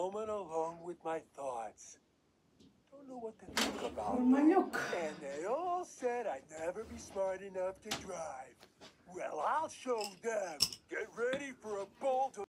moment alone with my thoughts. Don't know what to think about. Manok. And they all said I'd never be smart enough to drive. Well, I'll show them.